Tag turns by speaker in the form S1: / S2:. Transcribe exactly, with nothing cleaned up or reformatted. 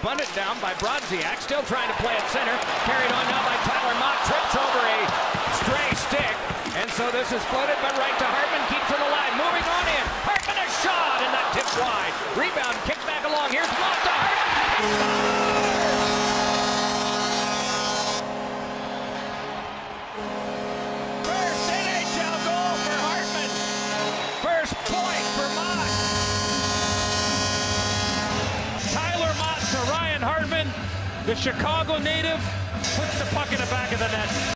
S1: bunted down by Brodziak, still trying to play at center. Carried on now by Tyler Mott, trips over a stray stick. And so this is floated, but right to Hartman, keeps it alive. Moving on in. Hartman a shot, and that tips wide. Rebound, kick back along. Here's Mott to Hartman. First N H L goal for Hartman. First point for Mott. Tyler Mott to Ryan Hartman, the Chicago native, puts the puck in the back of the net.